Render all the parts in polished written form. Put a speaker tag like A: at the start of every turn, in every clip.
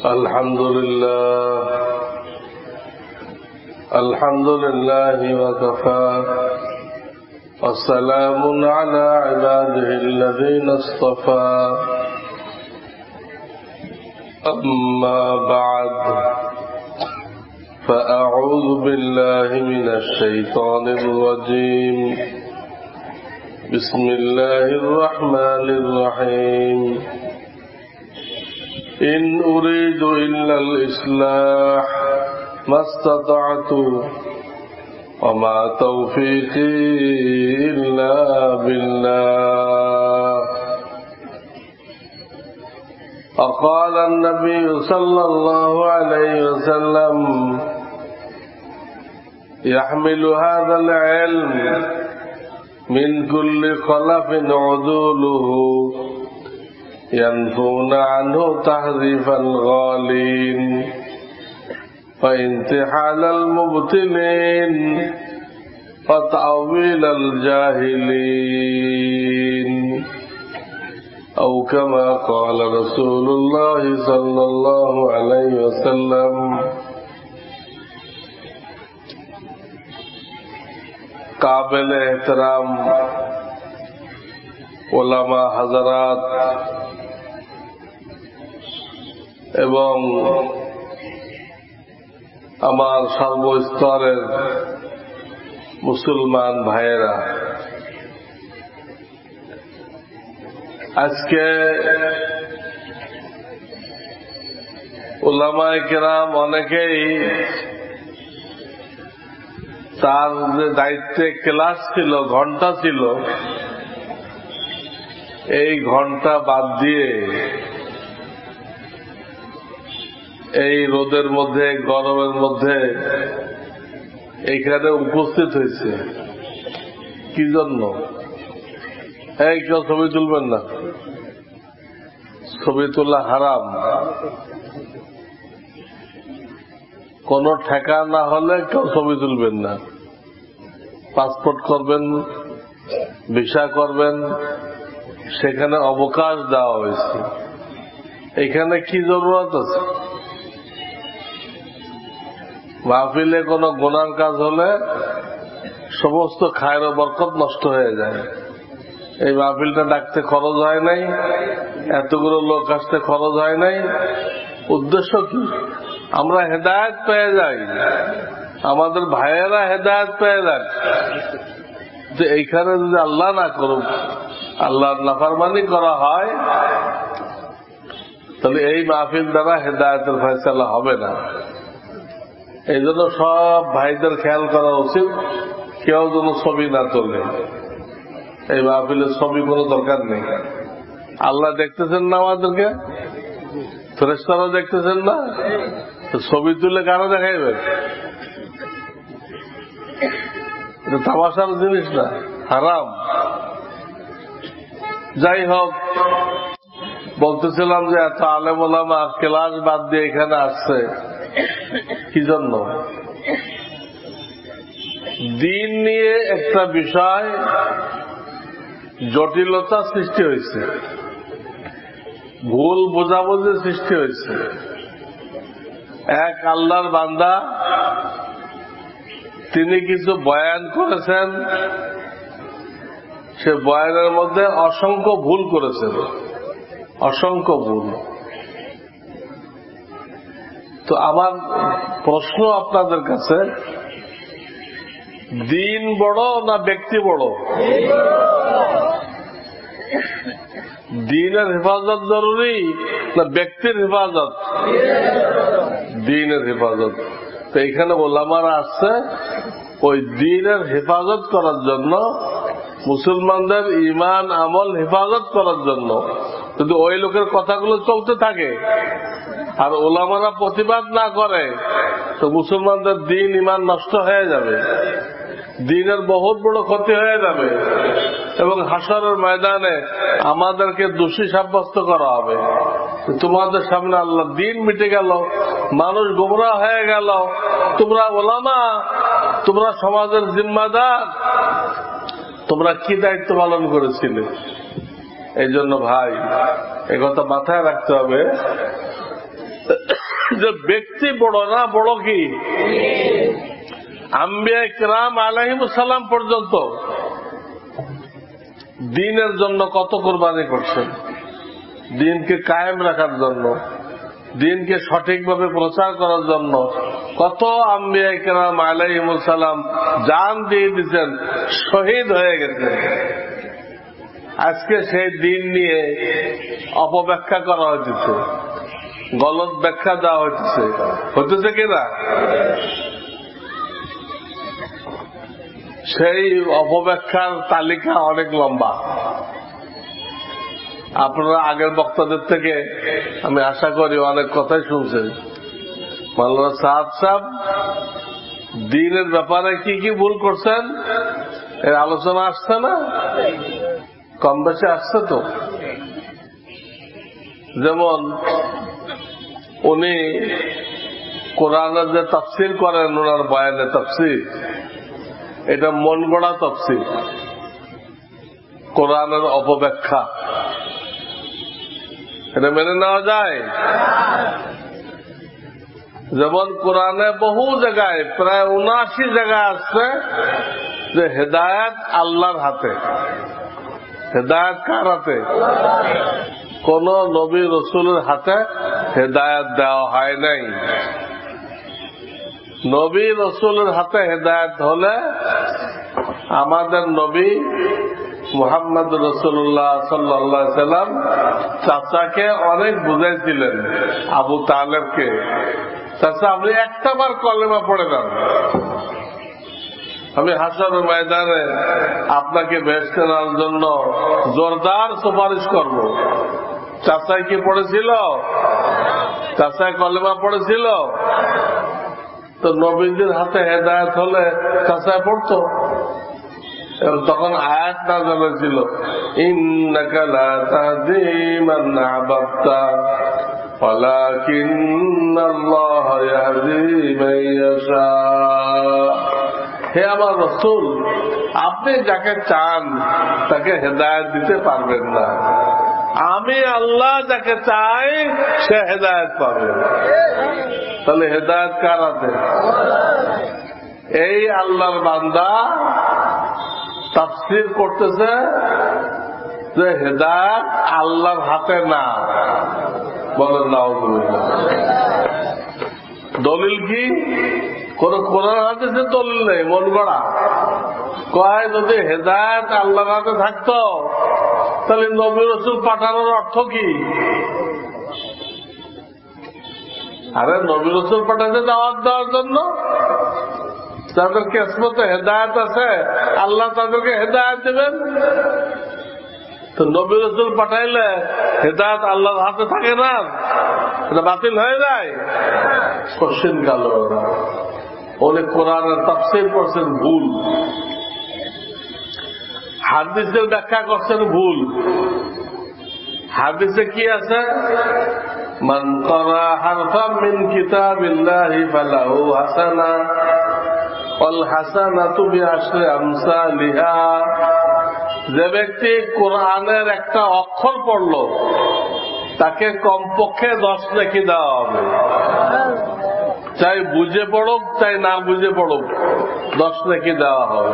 A: الحمد لله وكفى وسلام على عباده الذين اصطفى أما بعد فأعوذ بالله من الشيطان الرجيم بسم الله الرحمن الرحيم إن أريد إلا الإصلاح ما استطعت وما توفيقي إلا بالله. وقال النبي صلى الله عليه وسلم يحمل هذا العلم من كل خلف عدوله ينفون عنه تحريف الغالين وانتحال المبتلين وتأويل الجاهلين أو كما قال رسول الله صلى الله عليه وسلم. काबिल एहतराम उलमा हजरात এবং আমার সর্বস্তরের মুসলমান ভাইয়েরা, আজকে উলামায়ে কেরাম অনেকেই তার যে দায়িত্বে ক্লাস ছিল, ঘন্টা ছিল, এই ঘন্টা বাদ দিয়ে এই রোদের মধ্যে, গরমের মধ্যে এখানে উপস্থিত হয়েছে। কি জন্য? এই কেউ ছবি তুলবেন না, ছবি তোলা হারাম। কোন ঠেকা না হলে কেউ ছবি তুলবেন না। পাসপোর্ট করবেন, ভিসা করবেন, সেখানে অবকাশ দেওয়া হয়েছে। এখানে কি জরুরত আছে? মাহফিলে কোন গুনার কাজ হলে সমস্ত খায়ের ও বরকত নষ্ট হয়ে যায়। এই মাহফিলটা ডাকতে খরচ হয় নাই, এতগুলো লোক আসতে খরচ হয় নাই। উদ্দেশ্য কি? আমরা হেদায়েত পেয়ে যাই, আমাদের ভাইয়েরা হেদায়েত পেয়ে যাক। যে এইখানে যদি আল্লাহ না করুক, আল্লাহর নাফরমানি করা হয়, তাহলে এই মাহফিল দ্বারা হেদায়েতের ফয়সালা হবে না। এই জন্য সব ভাইদের খেয়াল করা উচিত, কেউ যেন ছবি না তোলে। এই মাহফিলের ছবি কোনো দরকার নেই। আল্লাহ দেখতেছেন না আমাদেরকে, ফেরেশতারাও দেখতেছেন না, ছবি তুলে কারো দেখাইবে? এটা তামাশার জিনিস না, হারাম। যাই হোক, বলতেছিলাম যে এত আলেম ওলামা ক্লাস বাদ দিয়ে এখানে আসছে কি জন্য? দিন নিয়ে একটা বিষয় জটিলতা সৃষ্টি হয়েছে, ভুল বোঝাবুঝি সৃষ্টি হয়েছে। এক আল্লাহর বান্দা, তিনি কিছু বয়ান করেছেন, সে বয়ানের মধ্যে অসংখ্য ভুল করেছেন, অসংখ্য ভুল। তো আমার প্রশ্ন আপনাদের কাছে, দিন বড় না ব্যক্তি বড়? দিনের হেফাজত জরুরি না ব্যক্তির হেফাজত? দিনের হেফাজত। তো এখানে ওলামারা আসছে ওই দিনের হেফাজত করার জন্য, মুসলমানদের ইমান আমল হেফাজত করার জন্য। যদি ওই লোকের কথাগুলো চলতে থাকে আর ওলামারা প্রতিবাদ না করে, তো মুসলমানদের দিন ইমান নষ্ট হয়ে যাবে, দিনের বহুত বড় ক্ষতি হয়ে যাবে এবং হাসরের ময়দানে আমাদেরকে দোষী সাব্যস্ত করা হবে। তোমাদের সামনে আল্লাহ দিন মিটে গেল, মানুষ গোমরাহ হয়ে গেল, তোমরা ওলামা, তোমরা সমাজের জিম্মাদার, তোমরা কি দায়িত্ব পালন করেছিলে? এই জন্য ভাই, একথা মাথায় রাখতে হবে। যে ব্যক্তি বড় না, বড় কি আম্বিয়া কিরাম আলাইহিমুস সালাম পর্যন্ত দ্বীনের জন্য কত কুরবানি করছেন, দ্বীনকে কায়েম রাখার জন্য, দ্বীনকে সঠিকভাবে প্রচার করার জন্য কত আম্বিয়া কিরাম আলাইহিমুস সালাম জান দিয়ে দিচ্ছেন, শহীদ হয়ে গেছেন। আজকে সেই দ্বীন নিয়ে অপব্যাখ্যা করা হচ্ছে, গলত ব্যাখ্যা দেওয়া হচ্ছে কিনা? সেই অপব্যাখ্যার তালিকা অনেক লম্বা। আপনারা আগের বক্তাদের থেকে আমি আশা করি অনেক কথাই শুনছেন। মাওলানা সাদ সাহেব দ্বীনের ব্যাপারে কি কি ভুল করছেন এর আলোচনা আসছে না? কম বেশি আসছে তো। যেমন উনি কোরআনের যে তাফসীর করেন, ওনার বয়ানে তাফসীর, এটা মন গড়া তাফসীর, কোরআনের অপব্যাখ্যা। এটা মেনে নেওয়া যায়? যেমন কোরআনে বহু জায়গায়, প্রায় ৭৯ জায়গায় আসছে যে হেদায়েত আল্লাহর হাতে। হেদায়েত কার হাতে? কোন নবী রসুলের হাতে হেদায়েত দেওয়া হয় নাই। নবী রসুলের হাতে হেদায়েত হলে আমাদের নবী মুহাম্মদ রাসূলুল্লাহ সাল্লাল্লাহু আলাইহি সাল্লাম চাচাকে অনেক বুঝাইছিলেন, আবু তালেবকে, চাচা আপনি একটাবার কলেমা পড়ে দেন, আমি হাসরের ময়দানে আপনাকে বেহেশতে নেওয়ার জন্য জোরদার সুপারিশ করব। চাচাই কি পড়েছিল? চাচাই কলেমা পড়েছিল? তো নবীদের হাতে হেদায়েত হলে চাচাই পড়তো। তখন আয়াত নাযিল হয়েছিল, ইন্নাকা লা তাহদি মান আহবাবতা ওয়ালাকিন্নাল্লাহা ইয়াহদি মান ইয়াশা। হে আমার রাসূল, আপনি যাকে চান তাকে হেদায়েত দিতে পারবেন না, আমি আল্লাহ যাকে চাই সে হেদায়েত পাবে। তাহলে হেদায়েত কার হাতে? এই আল্লাহর বান্দা তাফসীর করতেছে যে হেদায়েত আল্লাহর হাতে না। বলেন নাউযুবিল্লাহ। দলিল কি? কোন কোরআন হাদিসের দলিল নেই, মন গড়া। কয় যদি হেদায়েত আল্লাহর হাতে থাকতো তাহলে নবী রাসূল পাঠানোর অর্থ কি? আরে নবী রাসূল পাঠাতে দাওয়াত দেওয়ার জন্য, যাদের কিসমতে হেদায়েত আছে আল্লাহ তাদেরকে হেদায়েত দেবেন। তো নবী রাসূল পাঠাইলে হেদায়েত আল্লাহর হাতে থাকে না, এটা বাতিল হয়ে যায়। কোশ্চেন কাল অনেক কোরআনের তাফসীর করছেন ভুল, হাদিসের ব্যাখ্যা করছেন ভুল। হাদিসে কি আছে? মান ক্বারা হারফাম মিন কিতাবিল্লাহি ফালাহু হাসানা ওয়াল হাসানাতু বিআশরি আমসালিহা। যে ব্যক্তি কোরআনের একটা অক্ষর পড়ল তাকে কমপক্ষে 10 নেকি দেওয়া হবে, চাই বুঝে পড়ুক চাই না বুঝে পড়ুক, 10 নেকি দেওয়া হবে।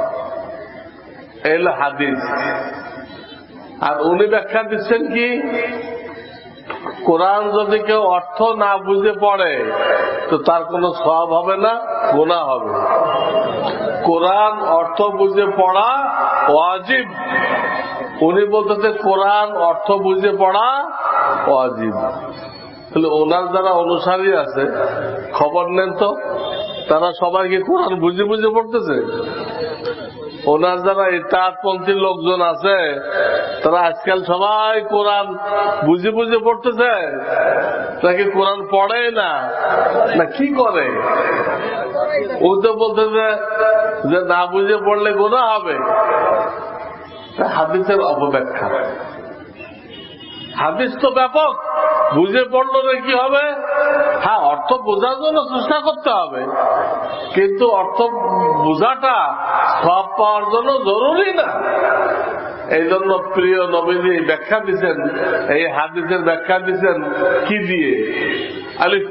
A: এই হাদিস। আর উনি ব্যাখ্যা দিচ্ছেন কি? কোরআন যদি কেউ অর্থ না বুঝে পড়ে তো তার কোনো সওয়াব হবে না, গুনাহ হবে। কোরআন অর্থ বুঝে পড়া ওয়াজিব। উনি বলতেছে কোরআন অর্থ বুঝে পড়া ওয়াজিব। তাহলে ওনার যারা অনুসারী আছে খবর নেন তো, তারা সবাইকে কোরআন বুঝে বুঝে পড়তেছে? ওনার যারা ইতাআতপন্থী লোকজন আছে তারা আজকাল সবাই কোরআন বুঝে বুঝে পড়তেছে, নাকি কোরআন পড়ে না, না কি করে? ও তো বলতেছে যে না বুঝে পড়লে গুনাহ হবে। হাদিসের অপব্যাখ্যা। হাদিস তো ব্যাপক, বুঝে পড়লো না কি হবে? হ্যাঁ, অর্থ বোঝার জন্য চেষ্টা করতে হবে, কিন্তু অর্থ বোঝাটা সব পাওয়ার জন্য জরুরি না। এই জন্য প্রিয় নবীজি ব্যাখ্যা দিচ্ছেন, এই হাদিসের ব্যাখ্যা দিচ্ছেন কি দিয়ে? আলিফ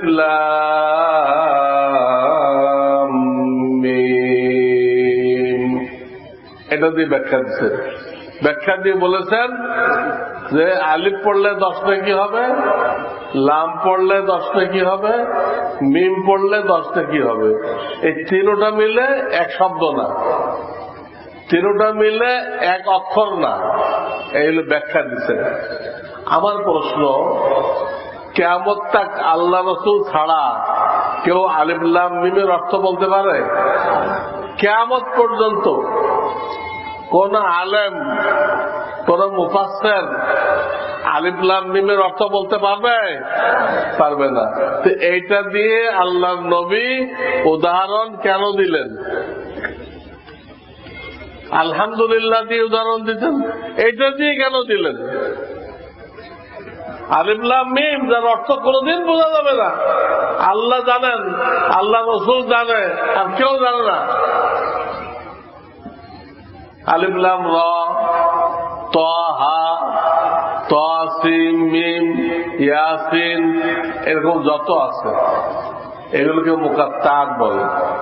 A: লাম মিম, এটা দিয়ে ব্যাখ্যা দিচ্ছেন। ব্যাখ্যা দিয়ে বলেছেন যে আলিফ পড়লে 10 নেকি হবে, লাম পড়লে 10 নেকি হবে, মিম পড়লে 10 নেকি হবে। এই তিনটা মিলে এক শব্দ না, তিনটা মিলে এক অক্ষর না, এই হলো ব্যাখ্যা দিচ্ছেন। আমার প্রশ্ন, কিয়ামত তাক আল্লাহ রসুল ছাড়া কেউ আলিফ লাম মিমের অর্থ বলতে পারে? কিয়ামত পর্যন্ত কোন আলেম, কোন মুফাসসির আলিফ লাম মিমের অর্থ বলতে পারবে? পারবে না। তো এইটা দিয়ে আল্লাহর নবী উদাহরণ কেন দিলেন? আলহামদুলিল্লাহ দিয়ে উদাহরণ দিতেন, এইটা দিয়ে কেন দিলেন? আলিফ লাম মিম যার অর্থ কোনদিন বোঝা যাবে না, আল্লাহ জানেন, আল্লাহ রসুল জানে, আর কেউ জানে না। আলিফ লাম র, ত হা, ত সিন মিম, ইয়াসিন, এরকম যত আছে এগুলোকে মুকাত্তাত বলে।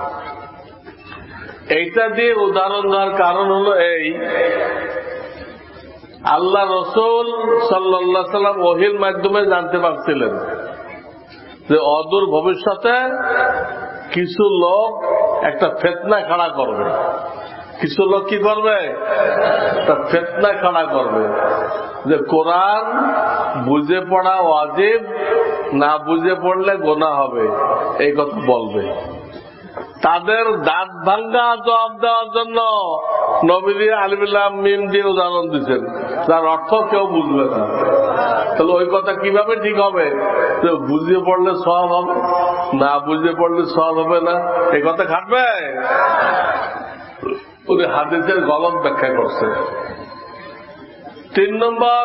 A: এইটা দিয়ে উদাহরণ দেওয়ার কারণ হলো এই, আল্লাহ রসুল সাল্লাল্লাহু আলাইহি সাল্লাম ওহীর মাধ্যমে জানতে পারছিলেন যে অদূর ভবিষ্যতে কিছু লোক একটা ফিতনা খাড়া করবে। কিছু লোক কি করবে? একটা ফিতনা খাড়া করবে যে কোরআন বুঝে পড়া ওয়াজিব, না বুঝে পড়লে গুনাহ হবে, এই কথা বলবে। তাদের দাঁত ভাঙ্গা জবাব দেওয়ার জন্য নবীজি আলিফ লাম মিম দিয়ে উদাহরণ দিচ্ছেন, যার অর্থ কেউ বুঝবে না। তাহলে ওই কথা কিভাবে ঠিক হবে যে বুঝিয়ে পড়লে সওয়াব হবে, না বুঝে পড়লে সওয়াব হবে না? এই কথা খাটবে? উনি হাদিসের গলত ব্যাখ্যা করছে। 3 নম্বর,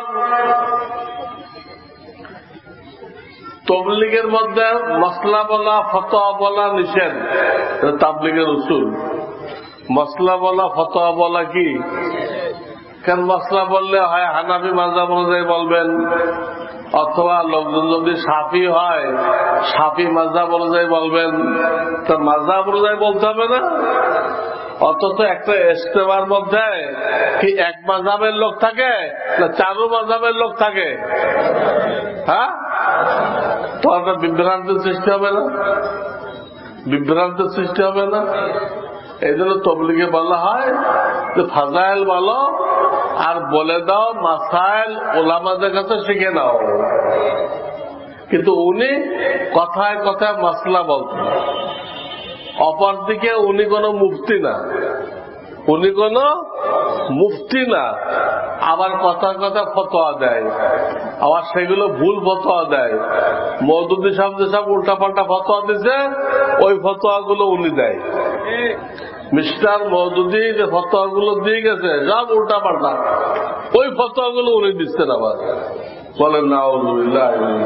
A: তাবলীগের মধ্যে মাসলা বলা, ফতোয়া বলা নিষেধ। তাবলীগের উসুল মাসলা বলা, ফতোয়া বলা কি? কারণ মাসলা বললে হয় হানাফি মাযহাব অনুযায়ী বলবেন, অথবা লোকজন যদি শাফি হয় শাফি মাযহাব অনুযায়ী বলবেন। তো মাযহাব অনুযায়ী বলতে হবে না? অথচ একটা ইজতেমার মধ্যে কি এক মাযহাবের লোক থাকে না 4 মাযহাবের লোক থাকে? হ্যাঁ, তো একটা বিভ্রান্তির সৃষ্টি হবে না? বিভ্রান্তির সৃষ্টি হবে না? এই জন্য তাবলীগে বলা হয় যে ফাজাইল বলো আর বলে দাও মাসাইল উলামাদের কাছে শিখে নাও। কিন্তু উনি কথায় কথায় মাসলা বলতেন। অপরদিকে উনি কোন মুফতি না, উনি কোন মুফতি না, আবার কথা কথা ফতোয়া দেয়, আবার সেগুলো ভুল ফতোয়া দেয়। মওদুদী সাহেব যেসব উল্টাপাল্টা ফতোয়া দিচ্ছে ওই ফতোয়াগুলো উনি দেয়। মিস্টার মওদুদী যে ফতোয়াগুলো দিয়ে গেছে সব উল্টাপাল্টা, ওই ফতোয়াগুলো উনি দিচ্ছেন। আবার বলেন নাউযুবিল্লাহ।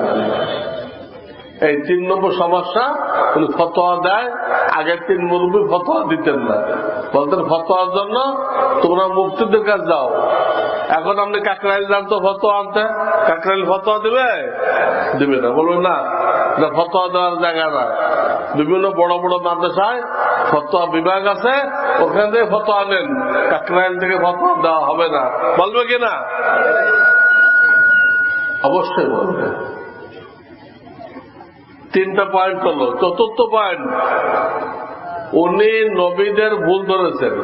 A: এই 3 নম্বর সমস্যা, উনি ফতোয়া দেয়। আগের 3 মুরব্বী ফতোয়া দিতেন না, বলতেন ফতোয়ার জন্য তোমরা মুফতিদের কাছে যাও। এখন আপনি কাকরাইল যান তো ফতোয়া আনতে, কাকরাইল ফতোয়া দিবে? দিবে না। বলবেন না এটা ফতোয়া দেওয়ার জায়গা না। বিভিন্ন বড় বড় মাদ্রাসায় ফতোয়া বিভাগ আছে, ওখান থেকে ফতোয়া নেন, কাকরাইল থেকে ফতোয়া দেওয়া হবে না। বলবে কিনা? অবশ্যই বলবে। 3টা পয়েন্ট হলো। 4র্থ পয়েন্ট, উনি নবীদের ভুল ধরেছেন।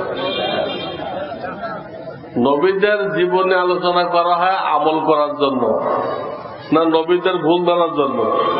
A: নবীদের জীবনে আলোচনা করা হয় আমল করার জন্য, না নবীদের ভুল ধরার জন্য?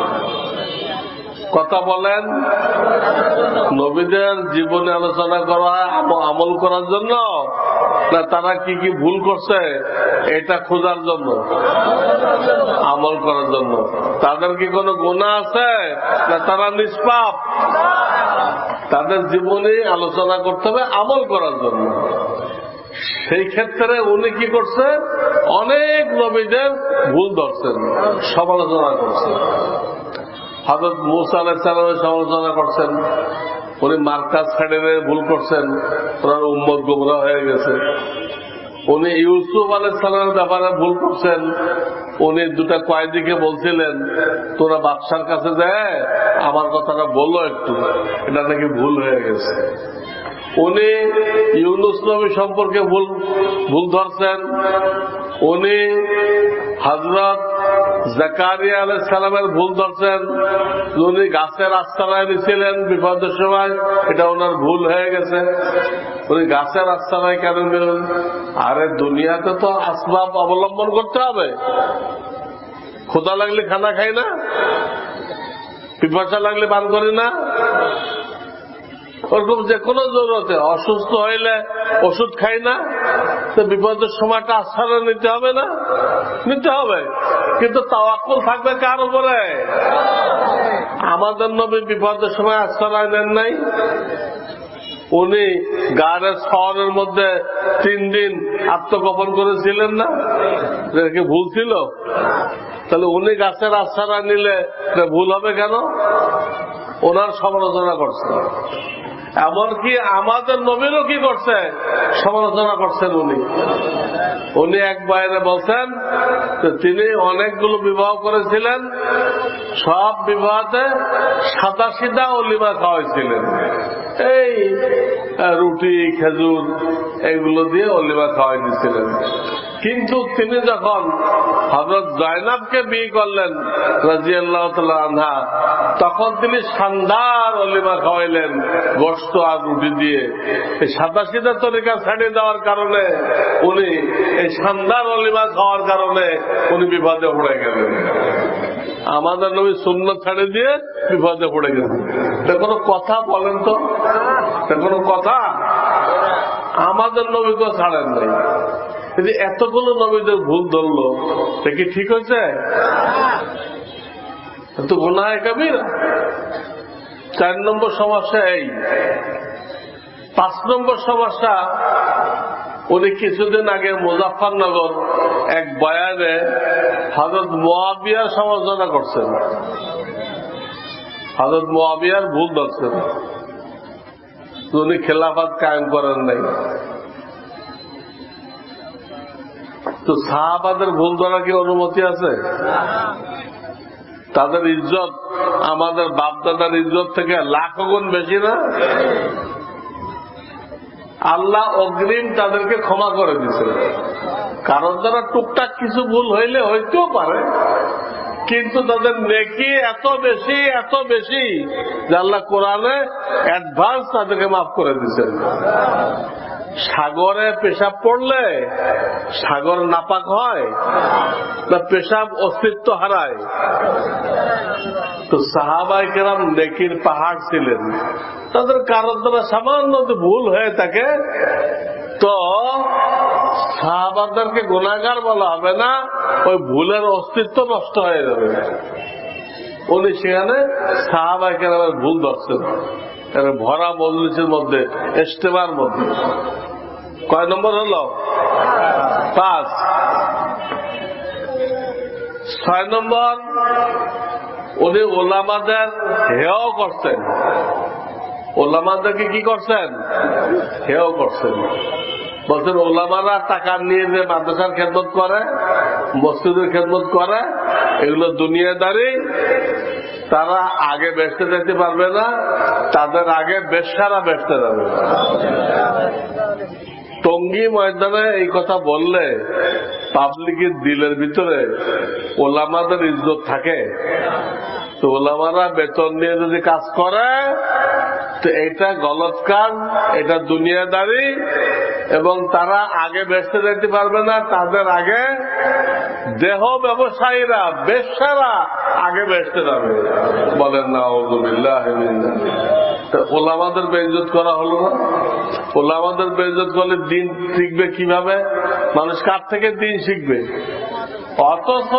A: কথা বলেন। নবীদের জীবনে আলোচনা করা হয় আমল করার জন্য, না তারা কি কি ভুল করছে এটা খোঁজার জন্য? আমল করার জন্য। তাদের কি কোনো গুনাহ আছে, না তারা নিষ্পাপ? তাদের জীবনে আলোচনা করতে হবে আমল করার জন্য। সেই ক্ষেত্রে উনি কি করছে? অনেক নবীদের ভুল ধরছেন, সমালোচনা করছেন। হযরত মূসা আলাইহিস সালামের সমালোচনা করছেন, উনি মার্কাজ ছেড়ে ভুল করছেন, ওনার উম্মত গোমরাহ হয়ে গেছে। উনি ইউসুফ আলাইহিস সালামের ব্যাপারে ভুল করছেন, উনি দুটা কয়েদিকে বলছিলেন, তোরা বাদশার কাছে যায় আমার কথাটা বললো একটু, এটা নাকি ভুল হয়ে গেছে। উনি ইউনুস নবী সম্পর্কে ভুল ধরছেন, উনি হযরত জাকারিয়া আলাইহিস সালামের ভুল ধরছেন, উনি গাছের আস্তানায় নিছিলেন বিপদের সময়, এটা ওনার ভুল হয়ে গেছে। উনি গাছের আস্তানায় কেন নিলেন? আরে দুনিয়াতে তো আসবাব অবলম্বন করতে হবে। ক্ষুধা লাগলে খানা খাই না, পিপাসা লাগলে পান করি না, ওরকম যে কোনো জরুরতে অসুস্থ হইলে ওষুধ খাই না, তো বিপদের সময়টা আশ্রয় নিতে হবে না? নিতে হবে। কিন্তু তাওয়াক্কুল থাকবে কার উপরে? আমাদের নবী বিপদের সময় আশ্রয় নেন নাই। উনি গাড়ের শহরের মধ্যে 3 দিন আত্মগোপন করেছিলেন না, এটা কি ভুল ছিল? তাহলে উনি গাছের আশ্রয় নিলে ভুল হবে কেন? ওনার সমালোচনা করছে। এমনকি আমাদের নবীরও কি করছে? সমালোচনা করছেন উনি। উনি এক বাইরে বলছেন তিনি অনেকগুলো বিবাহ করেছিলেন, সব বিবাহতে সাদা সিধা অলিমা খাওয়াইছিলেন, এই রুটি খেজুর এগুলো দিয়ে অলিমা খাওয়াই দিয়েছিলেন। কিন্তু তিনি যখন হযরত জায়নাবকে বিয়ে করলেন রাদিয়াল্লাহু তাআলা আনহা, তখন তিনি শানদার অলিমা খাওয়াইলেন গোশত আর রুটি দিয়ে। এই সাদা সিধা তরিকা ছেড়ে দেওয়ার কারণে উনি, এই শানদার অলিমা খাওয়ার কারণে উনি বিপদে পড়ে গেলেন। আমাদের নবী সুন্নাত ছেড়ে দিয়ে বিপদে পড়ে গেলেন। এটা কোনো কথা বলেন তো? এটা কোনো কথা? আমাদের নবীকেও ছাড়েন নাই। এতগুলো নবীদের ভুল ধরলো, এটা কি ঠিক হয়েছে? তো গুনাহ কাবীরা। 4 নম্বর সমস্যা এই। 5 নম্বর সমস্যা, উনি কিছুদিন আগে মুজাফফরনগর এক বয়ানে হযরত মুআবিয়ার সমালোচনা করছেন, হযরত মুআবিয়ার ভুল ধরছেন, উনি খেলাফত কায়েম করেন নাই। তো সাহাবাদের ভুল ধরার কি অনুমতি আছে? তাদের ইজ্জত আমাদের বাপদাদার ইজ্জত থেকে লাখ গুণ বেশি না? আল্লাহ অগ্রিম তাদেরকে ক্ষমা করে দিয়েছেন। কারণ তারা টুকটাক কিছু ভুল হইলে হইতেও পারে, কিন্তু তাদের নেকি এত বেশি এত বেশি যে আল্লাহ কোরআনে অ্যাডভান্স তাদেরকে মাফ করে দিয়েছেন। সাগরে পেশাব পড়লে সাগর নাপাক হয় না পেশাব অস্তিত্ব হারায়? তো সাহাবায়ে কেরাম নেকির পাহাড় ছিলেন, তাদের কারোর দ্বারা সামান্য ভুল হয়ে থাকে তো সাহাবাদেরকে গুনাহগার বলা হবে না, ওই ভুলের অস্তিত্ব নষ্ট হয়ে যাবে। উনি সেখানে সাহাবায়ে কেরামের ভুল ধরছেন ভরা মজলিসের মধ্যে, ইজতেমার মধ্যে। কয় নম্বর হলো? 5। 6 নম্বর, উনি ওলামাদের হেয় করছেন। ওলামাদেরকে কি করছেন? হেয় করছেন। বলছেন ওলামারা টাকা নিয়ে যে মাদ্রাসার খেদমত করে, মসজিদের খেদমত করে, এগুলো দুনিয়াদারি, তারা আগে বেচতে যেতে পারবে না, তাদের আগে বেশ্যারা বেচতে যাবে। টঙ্গী ময়দানে এই কথা বললে পাবলিকের দিলের ভিতরে ওলামাদের ইজ্জত থাকে। তো ওলামারা বেতন নিয়ে যদি কাজ করে তো এটা গলত কাজ, এটা দুনিয়াদারি, এবং তারা আগে বেচতে যেতে পারবে না, তাদের আগে দেহ ব্যবসায়ীরা বেশ্যারা আগে বেচতে যাবে। বলেন না আউযুবিল্লাহি মিনাশ। ওলামাদের বেইজ্জত করা হলো না? ওলামাদের বেইজ্জত করলে দিন শিখবে কিভাবে? মানুষ কার থেকে দিন শিখবে? অথচ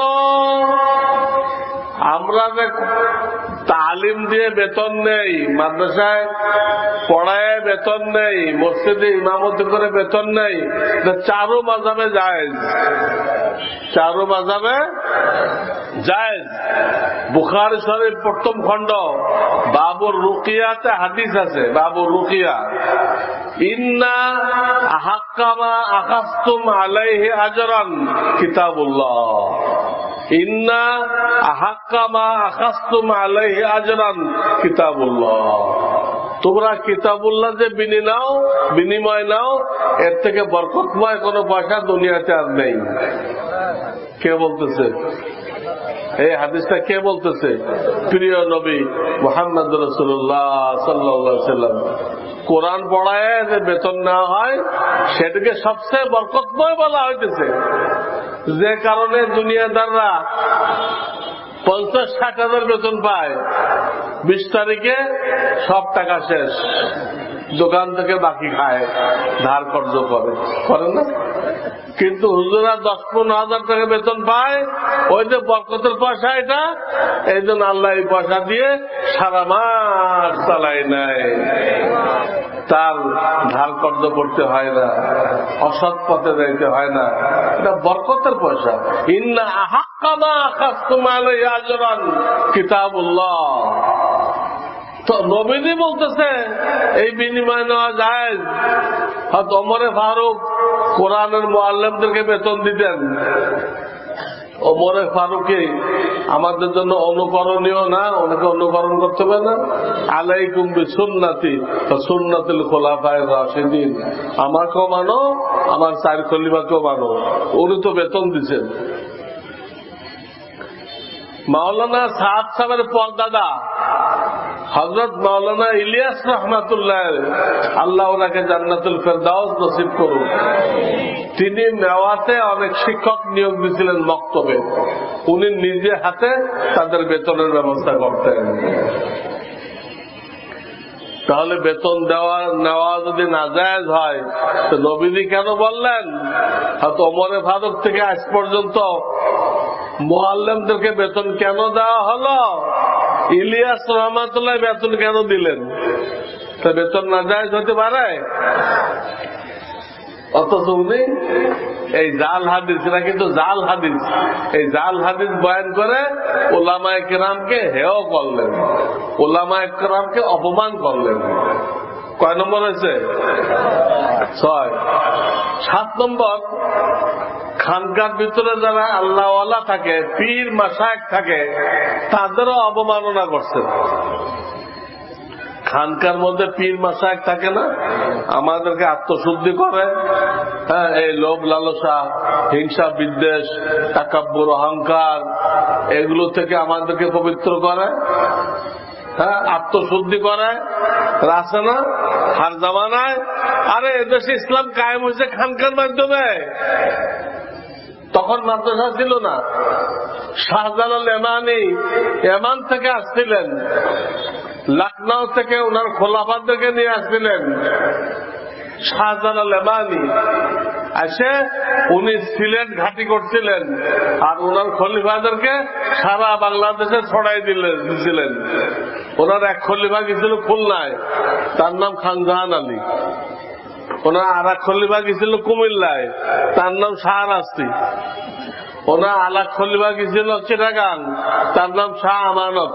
A: আমরা যে তালিম দিয়ে বেতন নেই, মাদ্রাসায় পড়ায় বেতন নেই, মসজিদে ইমামতি করে বেতন নেই, চারু মাযহাবে জায়েজ। চারু মাযহাবে জায়েজ। বুখারী শরীফ প্রথম খণ্ড বাবুর রুকিয়াতে হাদিস আছে, বাবুর রুকিয়া, ইন্না আহাক্কা মা আখাযতুম আলাইহি আজরান কিতাবুল্লাহ। ইন্না আহাক্কা মা আখাযতুম আলাইহি আজরান কিতাবুল্লাহ, তোমরা কিতাবুল্লাহ যে বিনিময় নাও, এর থেকে বরকতময় কোন পয়সা দুনিয়াতে আর নেই। কে বলতেছে এই হাদিসটা? কে বলতেছে? প্রিয় নবী মুহাম্মদ রাসূলুল্লাহ সাল্লাল্লাহু আলাইহি ওয়াসাল্লাম। কোরআন পড়ায় যে বেতন নেওয়া হয় সেটাকে সবচেয়ে বরকতময় বলা হইতেছে, যে কারণে দুনিয়াদাররা 50-60 হাজার বেতন পায়, 20 তারিখে সব টাকা শেষ, দোকান থেকে বাকি খায়, ধার কর্জ করে না? কিন্তু হুজুরা 10-15 হাজার টাকা বেতন পায়, ওই যে বরকতের পয়সা, এটা এই জন্য আল্লাহ এই পয়সা দিয়ে সারা মাস চালাই নেয়, তার ধার কর্জ করতে হয় না, অসৎ পথে যাইতে হয় না, এটা বরকতের পয়সা। ইন্না আহাক্কা মা আখাযতুম আলাইহি আজরান কিতাবুল্লাহ। তো নবীজি বলতেছে এই বিনিময় নেওয়া যায়। হয়তো ওমরে ফারুক কোরআনের মুআল্লিমদেরকে বেতন দিতেন। ওমরে ফারুকই আমাদের জন্য অনুকরণীয় না? ওনাকে অনুকরণ করতে হবে না? আলাইকুম বিসুন্নতি ওয়া সুন্নাতুল খুলাফায়ে রাশিদিন, আমাকেও মানো, আমার 4 খলিফাকেও মানো। উনি তো বেতন দিচ্ছেন। মাওলানা সাদ সাহেবের পরদাদা হযরত মাওলানা ইলিয়াস রহমাতুল্লাহ, আল্লাহ ওনাকে জান্নাতুল ফেরদাউস নসিব করুন। তিনি মেওয়াতে অনেক শিক্ষক নিয়োগ দিয়েছিলেন মক্তবে, উনি নিজে হাতে তাদের বেতনের ব্যবস্থা করতেন। তাহলে বেতন নেওয়া যদি নাজায়েজ হয় তো নবীজি কেন বললেন? হয়তো ওমরে ফারুক থেকে আজ পর্যন্ত মুআল্লিমদেরকে বেতন কেন দেওয়া হলো? ইলিয়াস রহমাতুল্লাহ বেতন কেন দিলেন? তা বেতন নাজায়েজ হতে পারে? অথচ উনি এই জাল হাদিস, এরা কিন্তু জাল হাদিস, এই জাল হাদিস বয়ান করে উলামায়ে কেরামকে হেয় করলেন, উলামায়ে কেরামকে অপমান করলেন। কয় নম্বর হয়েছে? 6। 7 নম্বর, খানকার ভিতরে যারা আল্লাহওয়ালা থাকে, পীর মাশায়েখ থাকে, তাদেরও অবমাননা করছেন। খানকার মধ্যে পীর মাশায়েখ থাকে না, আমাদেরকে আত্মশুদ্ধি করে, হ্যাঁ, এই লোভ লালসা, হিংসা বিদ্বেষ, তাকাব্বুর, অহংকার, এগুলো থেকে আমাদেরকে পবিত্র করে, হ্যাঁ, আত্মশুদ্ধি করে, আছে না হার জামানায়? আরে এদেশে ইসলাম কায়েম হয়েছে খানকার মাধ্যমে। তখন মাদ্রাসা ছিল না। শাহজালাল এমানি এমান থেকে আসছিলেন, লখনৌ থেকে ওনার খোলাফাদেরকে নিয়ে আসছিলেন। শাহজালাল এমানি এসে উনি সিলেট ঘাঁটি করছিলেন, আর ওনার খলিফাদেরকে সারা বাংলাদেশে ছড়াই দিয়েছিলেন। ওনার এক খলিফা গেছিল খুলনায়, তার নাম খান জাহান আলী। ওনার আর এক খলিফা গেছিল কুমিল্লায়, তার নাম শাহরাস্তি। ওনার আর এক খলিফা গেছিল চিটাগাং, তার নাম শাহ আমানত।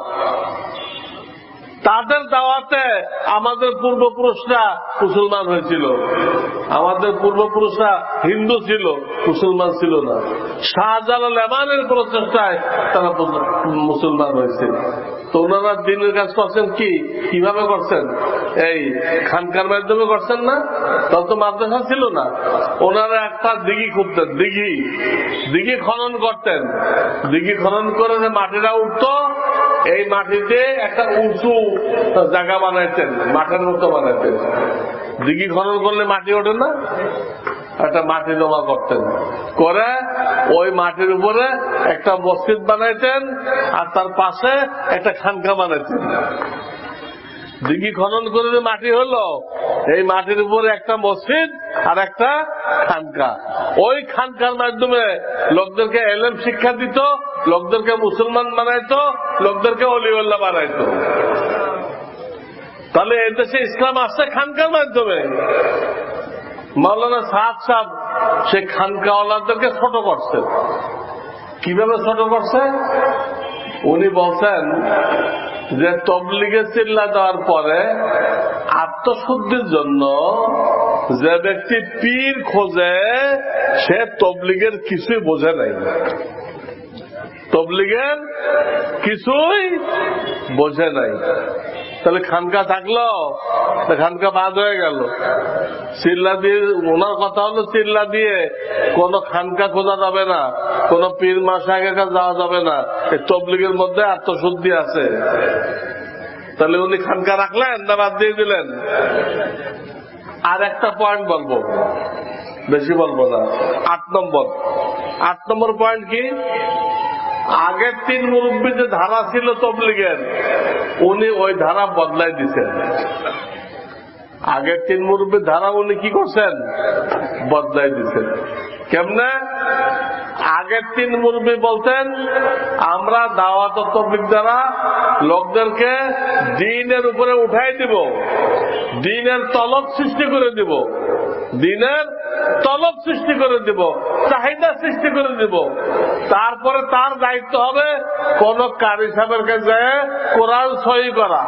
A: তাদের দাওয়াতে আমাদের পূর্বপুরুষরা মুসলমান হয়েছিল। আমাদের পূর্বপুরুষরা হিন্দু ছিল, মুসলমান ছিল না। শাহজালাল এমানের প্রচেষ্টায় তারা মুসলমান হয়েছে। তো ওনারা দিনের কাজ করছেন কিভাবে করছেন? এই খানকার মাধ্যমে করছেন না? তখন তো মাদ্রাসা ছিল না। ওনারা একটা দিঘি খুঁজতেন, দিঘি খনন করতেন। দিঘি খনন করে যে মাটিটা উঠতো, এই মাটিতে একটা উঁচু জায়গা বানাইতেন, মাঠের মতো বানাইতেন। দিঘি খনন করলে মাটি ওঠে না, একটা মাটি জমা করতেন, করে ওই মাটির উপরে একটা মসজিদ বানাইতেন, আর তার পাশে একটা খানকা বানাইতেন। দিঘি খনন করে যে মাটি হলো, এই মাটির উপরে একটা মসজিদ আর একটা খানকা। ওই খানকার মাধ্যমে লোকদেরকে এলেম শিক্ষা দিত, লোকদেরকে মুসলমান বানাইতো, লোকদেরকে অলিউল্লাহ বানাইতো। তাহলে এদেশে ইসলাম আসছে খানকার মাধ্যমে। মাওলানা সাদ সাহেব সে খানকাওয়ালাদেরকে ছোট করছে। কিভাবে ছোট করছে? উনি বলছেন যে তবলিগে চিল্লা দেওয়ার পরে আত্মশুদ্ধির জন্য যে ব্যক্তি পীর খোঁজে সে তবলিগের কিছুই বোঝে নাই। তবলিগের কিছুই বোঝে নাই। তাহলে খানকা থাকলো, খানকা বাদ হয়ে গেল। চিল্লা দিয়ে ওনার কথা হলো, চিল্লা দিয়ে কোন খানকা খোঁজা যাবে না, কোন পীর মাশায়েখের কাছে যাওয়া যাবে না। এই তবলিগের মধ্যে আত্মশুদ্ধি আছে। তাহলে উনি খানকা রাখলেন না বাদ দিয়ে দিলেন? আর একটা পয়েন্ট বলবো, বেশি বলবো না। 8 নম্বর পয়েন্ট কি? আগের 3 মুরব্বী যে ধারা ছিল তবলিগের, উনি ওই ধারা বদলাই দিচ্ছেন। আগের 3 মুরব্বীর ধারা উনি কি করছেন? বদলাই দিচ্ছেন। কেমনে? আগের 3 মুরব্বী বলতেন, আমরা দাওয়াত ও তাবলীগ দ্বারা লোকদেরকে দ্বীনের উপরে উঠাই দিব, দ্বীনের তলব সৃষ্টি করে দিব, দ্বীনের তলব সৃষ্টি করে দিব, চাহিদা সৃষ্টি করে দিব। তারপরে তার দায়িত্ব হবে কোন কারি সাহেবের কাছে কোরআন সহি করা,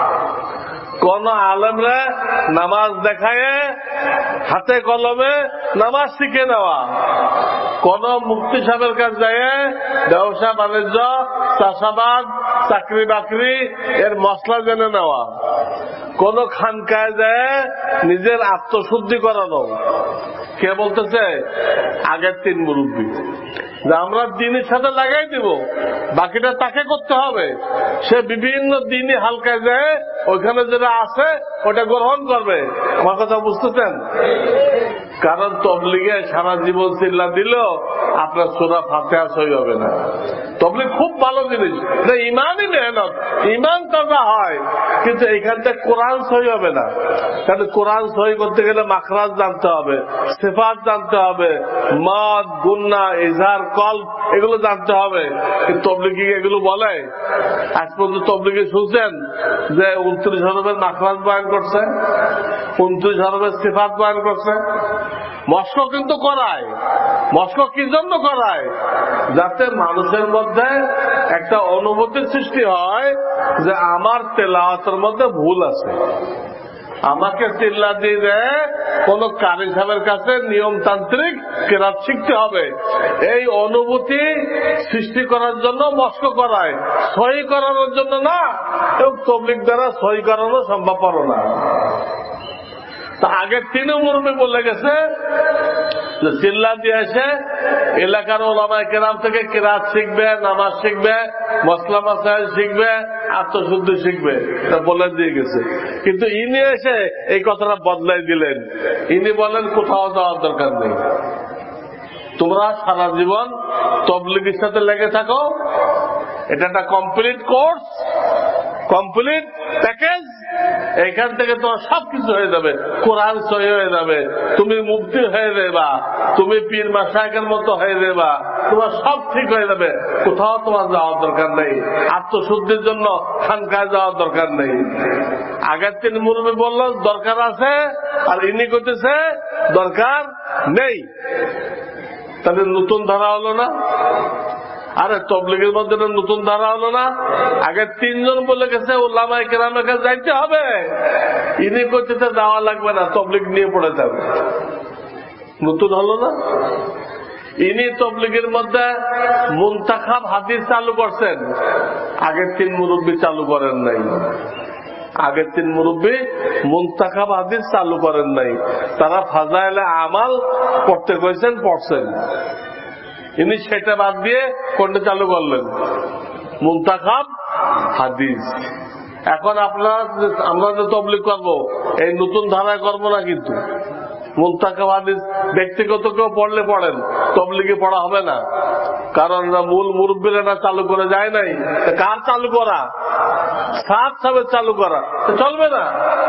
A: কোন আলেমরা নামাজ দেখায় হাতে কলমে নামাজ শিখে নেওয়া, কোন মুফতি সাহেবের কাছে যায় ব্যবসা বাণিজ্য, চাষাবাদ, চাকরি বাকরি এর মশলা জেনে নেওয়া, কোন খানকায় যায় নিজের আত্মশুদ্ধি করানো। কে বলতেছে? আগের 3 মুরব্বী। আমরা দিনের সাথে লাগাই দিব, বাকিটা তাকে করতে হবে। সে বিভিন্ন দিনই হালকায় যায়, ওইখানে যেটা আছে ওটা গ্রহণ করবে। আমার কথা বুঝতেছেন? কারণ তবলিগে সারা জীবন চিল্লা দিল আপনার সূরা ফাতিহা সহি হবে না। তবলিগ খুব ভালো জিনিস, ইমানই মেহনত, ইমান তাজা হয়, কিন্তু এইখান থেকে কোরআন সহি হবে না। কারণ কোরআন সহি করতে গেলে মাখরাজ জানতে হবে, সিফাত জানতে হবে, মদ, গুন্না, ইজহার, কলব এগুলো জানতে হবে। তবলিগ এগুলো বলে? আজ পর্যন্ত তবলিগে শুনছেন যে 29 হরফের মাখরাজ বয়ান করছে, 29 হরফের সিফাত বয়ান করছে? মস্ক কিন্তু করায়। মস্ক কি জন্য করায়? যাতে মানুষের মধ্যে একটা অনুভূতির সৃষ্টি হয় যে আমার তেলাওয়াতের মধ্যে ভুল আছে। আমাকে চিল্লা দিয়ে কোন কারি সাহেবের কাছে নিয়মতান্ত্রিক কেরাত শিখতে হবে, এই অনুভূতি সৃষ্টি করার জন্য মস্ক করায়, সহি করানোর জন্য না। এবং তাবলীগ দ্বারা সহি করানো সম্ভবপর না। তা আগের 3 মুরব্বী বলে গেছে যে চিল্লা দিয়ে এসে এলাকার ওলামায়ে কেরাম থেকে কেরাত শিখবে, নামাজ শিখবে, মসলা মাসাইল শিখবে, আত্মশুদ্ধি শিখবে, তা বলে দিয়ে গেছে। কিন্তু ইনি এসে এই কথাটা বদলাই দিলেন। ইনি বলেন কোথাও যাওয়ার দরকার নেই, তোমরা সারা জীবন তাবলীগের সাথে লেগে থাকো, এটা একটা কমপ্লিট কোর্স, কমপ্লিট প্যাকেজ। এখান থেকে তোমার সবকিছু হয়ে যাবে, কোরআন সহি হয়ে যাবে, তুমি মুফতি হয়ে যাবা, তুমি পীর মাশায়েখের মতো হয়ে যাবা, তোমার সব ঠিক হয়ে যাবে। কোথাও তোমার যাওয়ার দরকার নেই, আত্মশুদ্ধির জন্য খানকায় যাওয়ার দরকার নেই। আগের 3 মুরব্বী বলল দরকার আছে, আর ইনি করতেছে দরকার নেই। তাহলে নতুন ধারা হলো না? আরে তবলীগের মধ্যে নতুন ধারা হলো না? আগে 3 জন বলে গেছে উলামায়ে কেরামের কাছে যাইতে হবে, ইনি করতে যাওয়া লাগবে না, তবলীগ নিয়ে পড়ে যাবে। নতুন হলো না? ইনি তবলীগের মধ্যে মুনতাখাব হাদিস চালু করছেন, আগের 3 মুরব্বী চালু করেন নাই। আগের 3 মুরব্বী মুনতাখাব হাদিস চালু করেন নাই, তারা ফাজাইলে আমাল পড়তে কইছেন, পড়ছেন। ইনি সেটা বাদ দিয়ে কোনটা চালু করলেন? মুনতাখাব হাদিস। এখন আমরা যে তাবলীগ করবো এই নতুন ধারায় করবো না, কিন্তু মুনতাখাব হাদিস ব্যক্তিগত কেউ পড়লে পড়েন, তাবলীগে পড়া হবে না। কারণ মূল মুরব্বীরা না চালু করে যায় নাই, কার চালু করা? সাত সাহেবের চালু করা, চলবে না।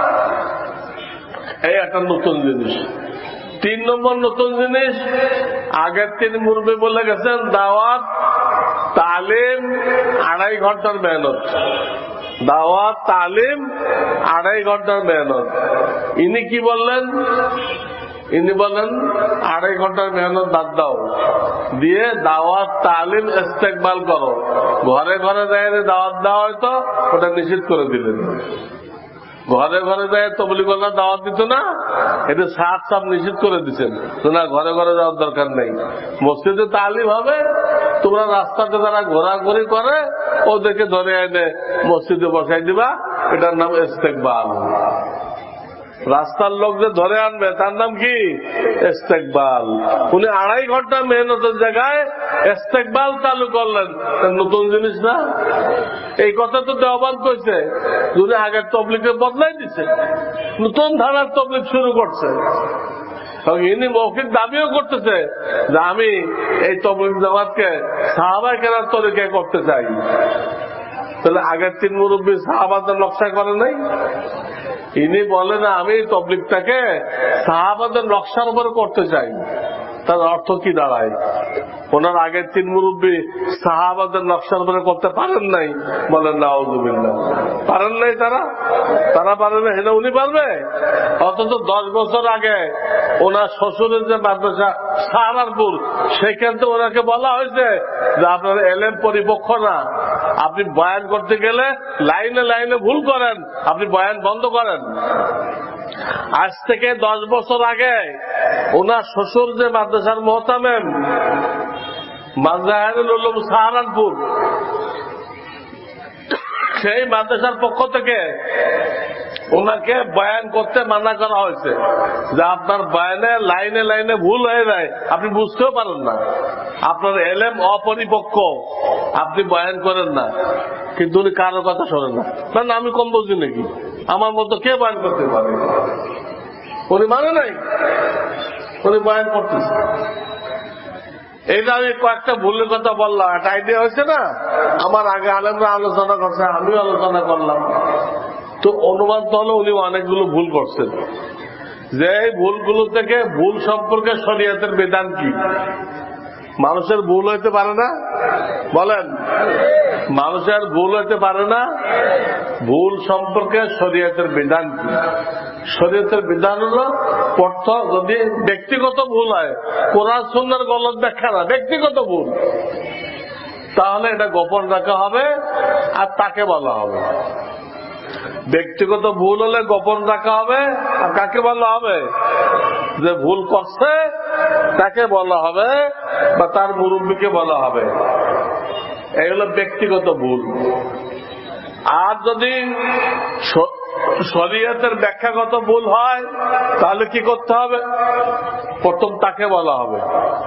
A: এই একটা নতুন জিনিস। 3 নম্বর নতুন জিনিস, আগের 3 মুরব্বী বলে গেছেন দাওয়াত তালিম 2.5 ঘন্টার মেহনত, দাওয়াত তালিম 2.5 ঘন্টার মেহনত। ইনি কি বললেন? ইনি বলেন 2.5 ঘন্টার মেহনত বাদ দাও, দিয়ে দাওয়াত তালিম ইস্তেকবাল করো। ঘরে ঘরে যায় দাওয়াত দেওয়া হয়তো ওটা নিষেধ করে দিলেন। ঘরে ঘরে যায় তবলীগরা দাওয়াত দিত না, এটা সাফ নিষেধ করে দিচ্ছেন না, ঘরে ঘরে যাওয়ার দরকার নেই। মসজিদে তালিম হবে, তোমরা রাস্তাতে যারা ঘোরাঘুরি করে ওদেরকে ধরে এনে মসজিদে বসাই দিবা, এটার নাম ইস্তেকবাল। রাস্তার লোক যে ধরে আনবে তার নাম কি? ইস্তেকবাল। উনি 2.5 ঘন্টা মেহনতের জায়গায় ইস্তেকবাল চালু করলেন, নতুন জিনিস না? এই কথা তো দেওবান কইছে, উনি আগের তবলিগকে বদলাই দিছে, নতুন ধারার তবলিগ শুরু করছে। ইনি মৌখিক দাবিও করতেছে যে আমি এই তবলিগ জামাতকে সাহাবায়ে কেরামের তরিকায় করতে চাই। তাহলে আগের 3 মুরব্বী সাহাবাদের নকশা করে নাই? ইনি বলে না আমি তবলিগটাকে সাহাবাদের নকশার উপরে করতে চাই। তার অর্থ কি দাঁড়ায়? ওনার আগের 3 মুরব্বী সাহাবাদের নকশার উপরে করতে পারেন নাই? বলেন নাউযুবিল্লাহ, পারেন নাই। তারা পারে না, এটা উনি পারবে? অথচ 10 বছর আগে ওনার শ্বশুরের যে মাদ্রাসা সাহারানপুর, সেখান থেকে ওনাকে বলা হয়েছে যে আপনার এলেম পরিপক্ষ না, আপনি বয়ান করতে গেলে লাইনে লাইনে ভুল করেন, আপনি বয়ান বন্ধ করেন। আজ থেকে 10 বছর আগে ওনার শ্বশুর যে মাদ্রাসার মোহতামেম মাযহারুল উলুম সাহারানপুর, সেই মাদ্রাসার পক্ষ থেকে ওনাকে বয়ান করতে মানা করা হয়েছে যে আপনার বয়ানে লাইনে লাইনে ভুল হয়ে যায়, আপনি বুঝতেও পারেন না, আপনার এলেম অপরিপক্ক, আপনি বয়ান করেন না। কিন্তু উনি কারো কথা শোনেন না। মানে আমি কম বুঝি নাকি? আমার মতো কে বয়ান করতে পারে? উনি মানে নাই, উনি বয়ান করতেছে। এইটা আমি কয়েকটা ভুলের কথা বললাম, একটা আইডিয়া হয়েছে না? আমার আগে আলেমরা আলোচনা করছে, আমিও আলোচনা করলাম, তো অনুমান তো হলো উনি অনেকগুলো ভুল করছেন। যে ভুলগুলো থেকে ভুল সম্পর্কে শরীয়তের বিধান কি? মানুষের ভুল হইতে পারে না? বলেন, মানুষের ভুল হইতে পারে না? ভুল সম্পর্কে শরীয়তের বিধান কি? শরীয়তের বিধান হলো যদি ব্যক্তিগত ভুল হয়, কোরআন সুন্নাহর গলত ব্যাখ্যা না, ব্যক্তিগত ভুল, তাহলে এটা গোপন রাখা হবে আর তাকে বলা হবে। ব্যক্তিগত ভুল হলে গোপন রাখা হবে, আর কাকে বলা হবে? যে ভুল করছে তাকে বলা হবে বা তার মুরব্বীকে বলা হবে। এই হলো ব্যক্তিগত ভুল। আর যদি শরীয়তের ব্যাখ্যাগত ভুল হয় তাহলে কি করতে হবে? প্রথম তাকে বলা হবে,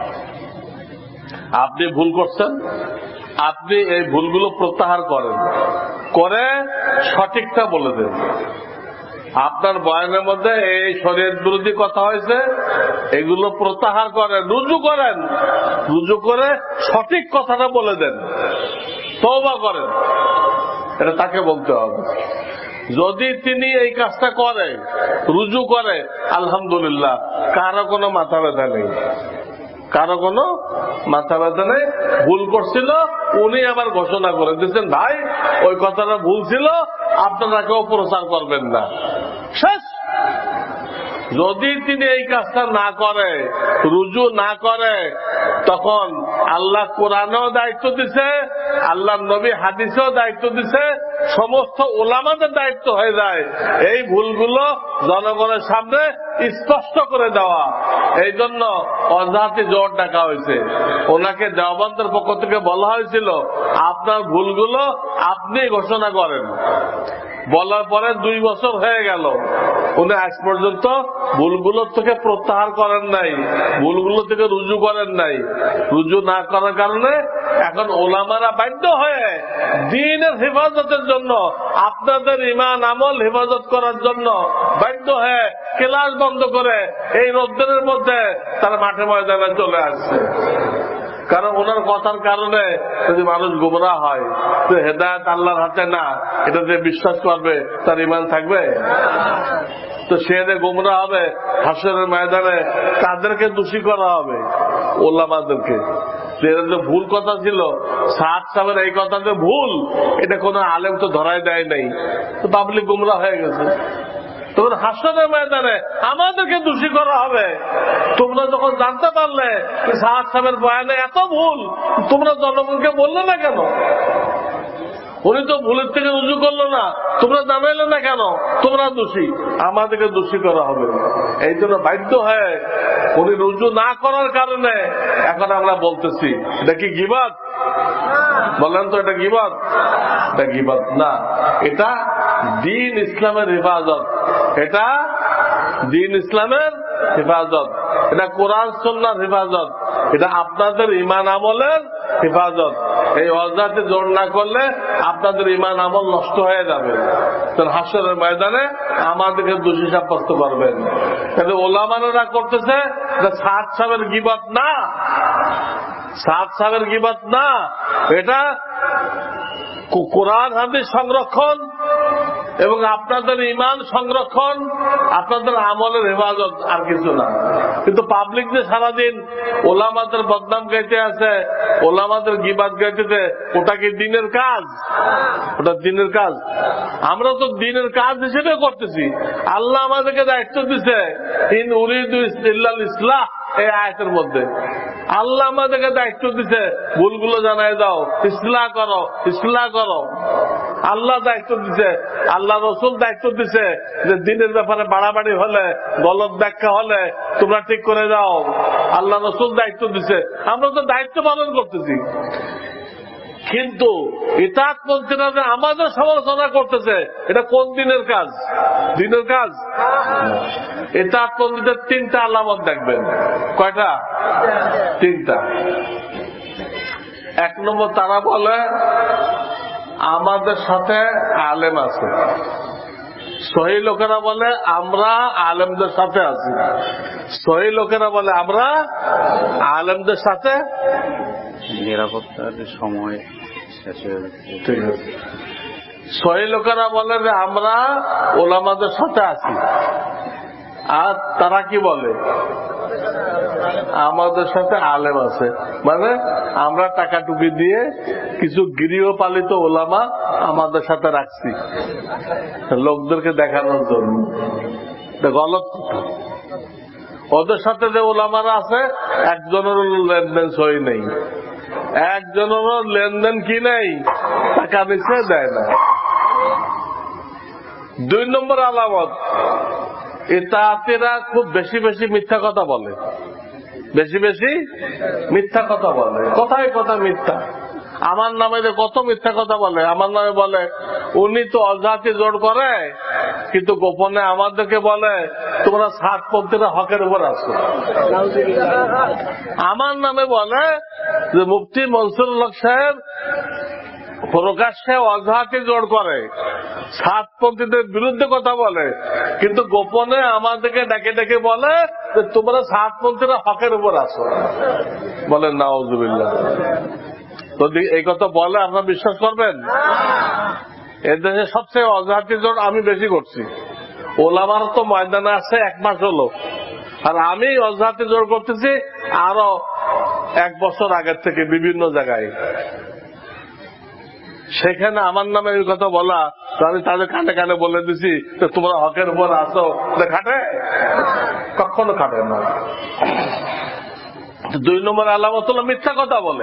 A: আপনি ভুল করছেন, আপনি এই ভুলগুলো প্রত্যাহার করেন, করে সঠিকটা বলে দেন। আপনার বয়ানের মধ্যে এই শরীয়ত বিরোধী কথা হয়েছে, এগুলো প্রত্যাহার করেন, রুজু করেন, রুজু করে সঠিক কথাটা বলে দেন, তওবা করেন। এটা তাকে বলতে হবে। যদি তিনি এই কাজটা করে, রুজু করে, আলহামদুলিল্লাহ, কারো কোনো মাথা ব্যথা নেই, কারো কোনো মাথা ব্যথা নেই। ভুল করছিল, উনি আবার ঘোষণা করে দিচ্ছেন, ভাই ওই কথাটা ভুল ছিল, আপনারা কেউ প্রচার করবেন না, শেষ। যদি তিনি এই কাজটা না করে, রুজু না করে, তখন আল্লাহ কোরআনেও দায়িত্ব দিছে, আল্লাহ নবী হাদিসেও দায়িত্ব দিছে, সমস্ত ওলামাদের দায়িত্ব হয়ে যায় এই ভুলগুলো জনগণের সামনে স্পষ্ট করে দেওয়া। এই জন্য অজাহাতি জোর ডাকা হয়েছে। ওনাকে দেওবন্দের পক্ষ থেকে বলা হয়েছিল, আপনার ভুলগুলো আপনি ঘোষণা করেন। বলার পরে 2 বছর হয়ে গেল, উনি আজ পর্যন্ত ভুলগুলো থেকে প্রত্যাহার করেন নাই, ভুলগুলো থেকে রুজু করেন নাই। রুজু না করার কারণে এখন ওলামারা বাধ্য হয়ে দ্বীনের হেফাজতের জন্য, আপনাদের ঈমান আমল হেফাজত করার জন্য বাধ্য হয়ে ক্লাস বন্ধ করে এই রোদ্দুরের মধ্যে তারা মাঠে ময়দানে চলে আসছে। কারণ ওনার কথার কারণে যদি মানুষ গোমরাহ হয়, তো হেদায়েত আল্লাহর হাতে না, এটা যে বিশ্বাস করবে তার ঈমান থাকবে? তো সে যে গোমরাহ হবে, হাসরের ময়দানে তাদেরকে দোষী করা হবে, ওলামাদেরকে। এটা যে ভুল কথা ছিল, সাদ সাহেবের এই কথা যে ভুল, এটা কোনো আলেম তো ধরাই দেয় নাই, তো পাবলিক গোমরাহ হয়ে গেছে। তখন হাসরের ময়দানে আমাদেরকে দোষী করা হবে। তোমরা যখন জানতে পারলে সাদ সাহেবের বয়ানে এত ভুল, তোমরা জনগণকে বললে না কেন? উনি তো ভুলের থেকে রুজু করলো না, তোমরা জানাইলে না কেন? তোমরা দোষী, আমাদেরকে দোষী করা হবে। এই জন্য বাধ্য হয়ে উনি রুজু না করার কারণে এখন আমরা বলতেছি। এটা কি গীবত? বলেন তো, এটা গীবত? এটা গীবত না, এটা দ্বীন ইসলামের হেফাজত। এটা দ্বীন ইসলামের হেফাজত, এটা কোরআন সুন্নাহর হেফাজত, এটা আপনাদের ঈমান আমলের হেফাজত। এই অজাতে জোর না করলে আপনাদের ঈমান আমল নষ্ট হয়ে যাবে। হাসরের ময়দানে আমাদেরকে দোষী সাব্যস্ত করবেন। তাহলে ওলামারা করতেছে সাদ সাহেবের গীবত না, সাদ সাহেবের গীবত না, এটা কোরআন হাদিস সংরক্ষণ এবং আপনাদের ঈমান সংরক্ষণ, আপনাদের আমলের হেফাজত, আর কিছু না। কিন্তু পাবলিক যে সারাদিন ওলামাদের বদনাম গাইতে আছে, ওলামাদের গীবাত গাইতেছে, ওটা কি দিনের কাজ? ওটা দিনের কাজ? আমরা তো দিনের কাজ হিসেবে করতেছি। আল্লাহ আমাদেরকে দায়িত্ব দিছে, ইন উরিদু ইল্লাল ইসলাহ, এই আয়াতের মধ্যে আল্লাহ আমাদেরকে দায়িত্ব দিছে, ভুলগুলো জানাই দাও, ইসলাহ করো, ইসলাহ করো। আল্লাহ দায়িত্ব দিছে, আল্লাহ রসুল দায়িত্ব দিছে যে দিনের ব্যাপারে বাড়াবাড়ি হলে, গলত ব্যাখ্যা হলে তোমরা ঠিক করে দাও। আল্লাহ রসুল দায়িত্ব দিছে, আমরা তো দায়িত্ব পালন করতেছি। কিন্তু ইতাআতপন্থীরা যে আমাদের সমালোচনা করতেছে, এটা কোন দিনের কাজ? দিনের কাজ? ইতাআতপন্থীদের তিনটা আলামত দেখবেন। কয়টা? তিনটা। এক নম্বর, তারা বলে আমাদের সাথে আলেম আছে। সহি লোকেরা বলে আমরা আলেমদের সাথে আছি। সহি লোকেরা বলে আমরা আলেমদের সাথে
B: নিরাপত্তার সময় শেষে।
A: ঠিক আছে। সহি লোকেরা বলে যে আমরা ওলামাদের সাথে আছি। আর তারা কি বলে? আমাদের সাথে আলেম আছে, মানে আমরা টাকা টুকি দিয়ে কিছু গৃহপালিত ওলামা আমাদের সাথে রাখছি লোকদেরকে দেখানোর জন্য। গলত কথা। ওদের সাথে যে ওলামারা আছে, একজনেরও লেনদেন সহি নেই, একজনেরও লেনদেন কি নেই, টাকা নিচে দেয় না। দুই নম্বর আলামত, ইতাআতীরা খুব বেশি বেশি মিথ্যা কথা বলে, বেশি বেশি মিথ্যা কথা বলে, কথায় কথা মিথ্যা। আমার নামে যে কত মিথ্যা কথা বলে, আমার নামে বলে উনি তো অজাতি জোর করে, কিন্তু গোপনে আমাদেরকে বলে তোমরা সাতপন্থীরা হকের উপর আছো। আমার নামে বলে যে মুফতি মনসুরুল হক সাহেব প্রকাশ্যে অজাতি জোর করে, সাতপন্থীদের বিরুদ্ধে কথা বলে, কিন্তু গোপনে আমাদেরকে ডেকে ডেকে বলে যে তোমরা সাতপন্থীরা হকের উপর আছো। বলেন নাউজুবিল্লাহ। তো এই কথা বলে আপনারা বিশ্বাস করবেন? এদেশে সবচেয়ে অজাতি জোর আমি বেশি করছি। ওলামার তো ময়দানে আছে 1 মাস হলো, আর আমি অজাতি জোর করতেছি আরো 1 বছর আগের থেকে বিভিন্ন জায়গায়। সেখানে আমার নামে এই কথা বলা, আমি তাদের কানে কানে বলে দিছি তোমরা হকের উপর আসো, খাটে? কখনো খাটে না। 2 নম্বর আলামত হলো মিথ্যা কথা বলে।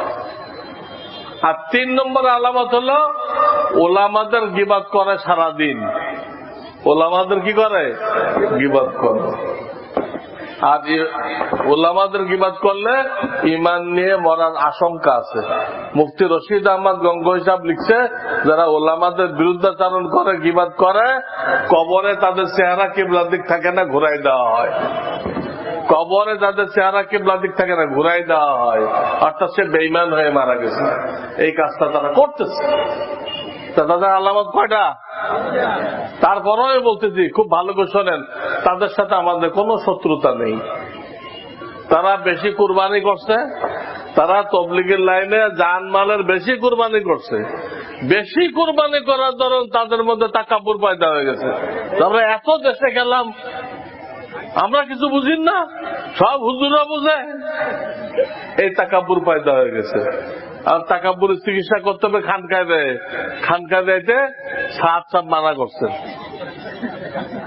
A: আর 3 নম্বর আলামত হলো ওলামাদের গীবাত করে সারাদিন। ওলামাদের কি করে? গীবাত করে। আর ওলামাদের গীবাত করলে ঈমান নিয়ে মরার আশঙ্কা আছে। মুফতি রশিদ আহমদ গঙ্গোই সাহেব লিখছে, যারা ওলামাদের বিরুদ্ধাচরণ করে, গীবাত করে, কবরে তাদের চেহারা কিবলার দিক থাকে না, ঘুরাই দেওয়া হয়। কবরে যাদের চেহারা কিবলার দিক থাকে না, ঘুরাই দেওয়া হয়, অর্থাৎ সে বেঈমান হয়ে মারা গেছে। এই কাজটা তারা করতেছে। তাদের আলামত কয়টা? তারপরেও বলতেছি, খুব ভালো করে শোনেন, তাদের সাথে আমাদের কোনো শত্রুতা নেই। তারা বেশি কুরবানি করছে, তারা তবলিগের লাইনে জানমালের বেশি কুরবানি করছে। বেশি কুরবানি করার দরুন তাদের মধ্যে তাকাব্বুর পয়দা হয়ে গেছে। আমরা এত দেশে গেলাম, আমরা কিছু বুঝি না, সব হুজুরা বুঝে, এই তাকাব্বুর পয়দা হয়ে গেছে। আর তাকাব্বুরের চিকিৎসা করতে হবে খানকায় দেয়, খানকায় দেয়তে সাত মানা করছে।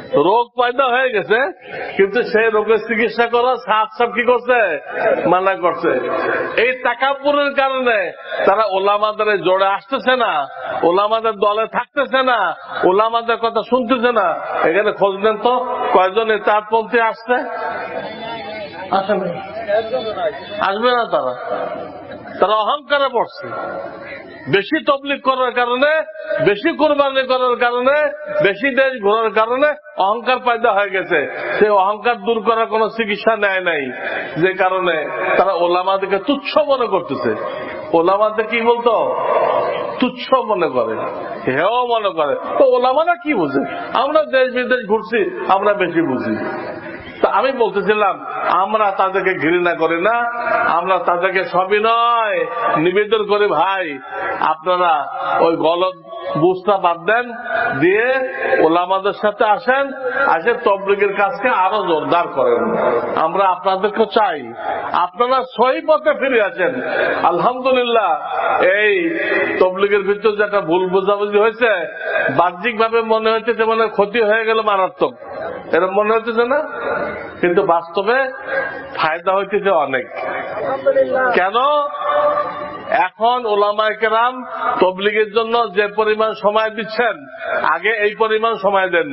A: রোগ পয়দা হয়ে গেছে, কিন্তু সেই রোগের চিকিৎসা করা সাহেব কি করছে? মানা করছে। এই তাকাব্বুরের কারণে তারা ওলামাদের জোড়ে আসতেছে না, ওলামাদের দলে থাকতেছে না, ওলামাদের কথা শুনতেছে না। এখানে খোঁজ নেন তো কয়জন ইত্তেহাদপন্থী আসছে? আসে না, আসবে না। তারা অহংকারে পড়ছে। বেশি তবলিগ করার কারণে, বেশি কোরবানি করার কারণে, বেশি দেশ ঘোরার কারণে অহংকার পয়দা হয়ে গেছে। সেই অহংকার দূর করার কোন চিকিৎসা নেয় নাই, যে কারণে তারা ওলামাদেরকে তুচ্ছ মনে করতেছে। ওলামাদের কি বলতো? তুচ্ছ মনে করে, হেও মনে করে। তো ওলামারা কি বুঝে? আমরা দেশ বিদেশ ঘুরছি, আমরা বেশি বুঝি। তা আমি বলতেছিলাম, আমরা তাদেরকে ঘৃণা করি না, আমরা তাদেরকে সবিনয় নিবেদন করি, ভাই আপনারা ওই গলত বুঝটা বাদ দেন, দিয়ে ওলামাদের সাথে আসেন, আসে তবলিগের কাজকে আরো জোরদার করেন। আমরা আপনাদেরকে চাই, আপনারা সহি পথে ফিরে আছেন। আলহামদুলিল্লাহ, এই তবলিগের ভিতর যে একটা ভুল বোঝাবুঝি হয়েছে, বাহ্যিক ভাবে মনে হচ্ছে মানে ক্ষতি হয়ে গেল মারাত্মক, এরকম মনে হচ্ছে না, কিন্তু বাস্তবে ফায়দা হইতেছে অনেক। কেন? এখন ওলামায়ে কেরাম তবলিগের জন্য যে পরিমাণ সময় দিচ্ছেন, আগে এই পরিমাণ সময় দেন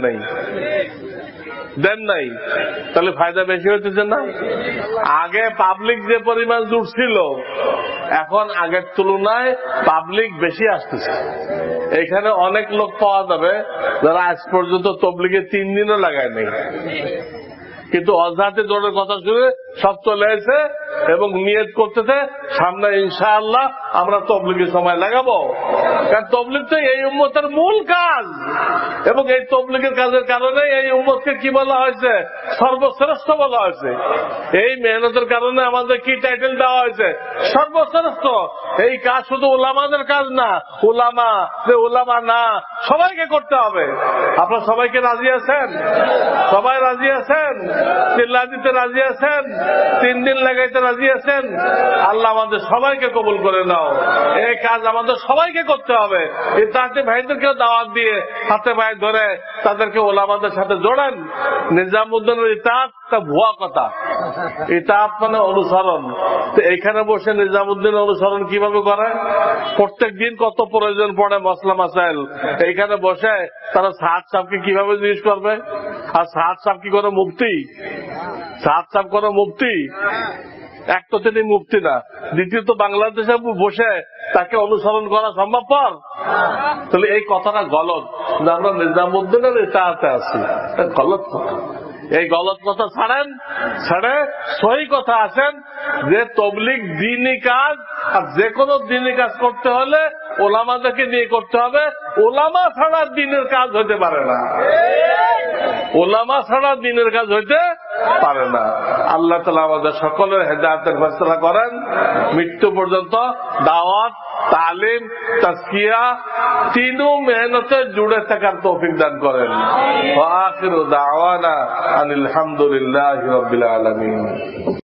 A: নাই, তাহলে ফায়দা বেশি হইতেছে না? আগে পাবলিক যে পরিমাণ জুটছিল, এখন আগের তুলনায় পাবলিক বেশি আসতেছে। এখানে অনেক লোক পাওয়া যাবে যারা আজ পর্যন্ত তবলিগে 3 দিনও লাগায় নাই, কিন্তু অজাহাতে জোরের কথা শুনে সব চলে এসে এবং নিয়ত করতেছে সামনে ইনশাআল্লাহ আমরা তবলিগের সময় লাগাবো। কারণ তবলিগ তো এই উম্মতের মূল কাজ, এবং এই তবলিগের কাজের কারণে এই উম্মতকে কি বলা হয়েছে? সর্বশ্রেষ্ঠ বলা হয়েছে। এই মেহনতের কারণে আমাদের কি টাইটেল দেওয়া হয়েছে? সর্বশ্রেষ্ঠ। এই কাজ শুধু ওলামাদের কাজ না, ওলামা যে ওলামা না, সবাইকে করতে হবে। আপনারা সবাইকে রাজি আছেন? সবাই রাজি আছেন? চিল্লা দিতে রাজি আছেন? 3 দিন লাগাইতে রাজি আছেন? আল্লাহ আমাদের সবাইকে কবুল করে নাও। এই কাজ আমাদের সবাইকে করতে হবে। এই তাতে ভাইদেরকেও দাওয়াত দিয়ে হাতে পায়ে ধরে তাদেরকে ওলামাদের সাথে জোড়েন। নিজামুদ্দিনের ইতাআত তা ভুয়া কথা, ইতাআত মানে অনুসরণ। তো এইখানে বসে নিজামুদ্দিন অনুসরণ কিভাবে করে? প্রত্যেক দিন কত প্রয়োজন পড়ে মসলা মাসাইল, এইখানে বসে তারা সাহেবকে কিভাবে জিজ্ঞেস করবে? আর সাহেব কি করে? মুফতি। সাহেব করে মুফতি। এক তো তিনি মুফতি না, দ্বিতীয়ত বাংলাদেশে বসে তাকে অনুসরণ করা সম্ভবপর? তাহলে এই কথাটা গলত যে আমরা নিজামুদ্দিনের ইতাআতে আছি, গলত কথা। এই গলত কথা ছাড়েন, ছেড়ে সহি কথা আসেন যে তবলিগ দ্বীনি কাজ, আর যে কোনো দ্বীনি কাজ করতে হলে ওলামাদেরকে নিয়ে করতে হবে। ওলামা ছাড়া দ্বীনের কাজ হইতে পারে না, ওলামা ছাড়া দ্বীনের কাজ হইতে পারে না। আল্লাহ তাআলা আমাদের সকলের হেদায়েতের ফয়সালা করেন। মৃত্যু পর্যন্ত দাওয়াত, তালিম, তাজকিয়া তিনও মেহনতে জুড়ে থাকার তৌফিক দান করেন। ওয়া আখিরু দাওয়ানা আনিল হামদুলিল্লাহি রাব্বিল আলামিন।